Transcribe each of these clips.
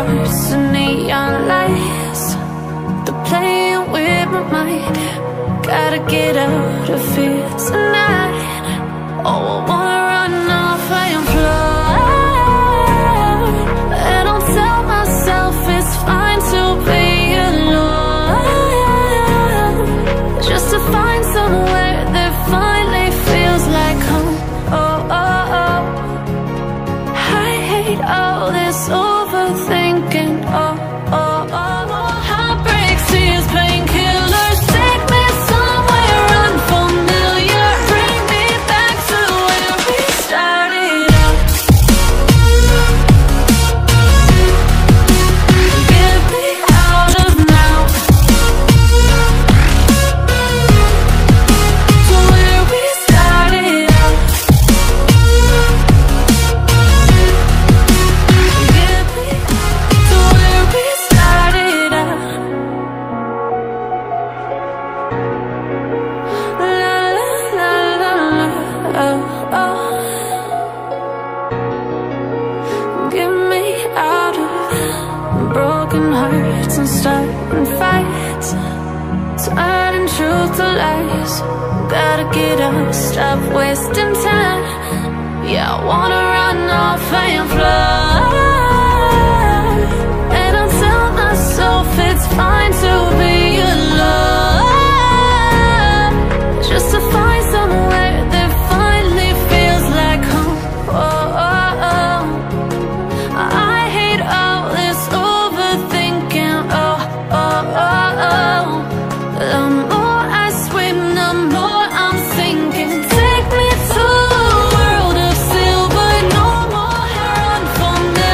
hearts and neon lights. They're playing with my mind. Gotta get out of here tonight. Oh, I wanna run off and fly. And I'll tell myself it's fine to be alone, just to find somewhere that finally feels like home. Oh, oh, oh. I hate all this overthinking. Oh, oh, oh, oh. Heartbreaks, tears, painkillers. Take me somewhere unfamiliar. Bring me back to where we started out. Get me out of now, to where we started out. Get me to where we started out. La la la la la, oh, oh. Get me out of broken hearts and starting fights, turning truth to lies. Gotta get up, stop wasting time. Yeah, I wanna run off and fly. And I'll tell myself it's fine to be alone, just to find somewhere that finally feels like home. Oh, oh, oh. I hate all this overthinking. Oh, oh, oh, oh. The more I swim, the more I'm sinking. Take me to a world of silver. No more unfamiliar.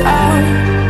out.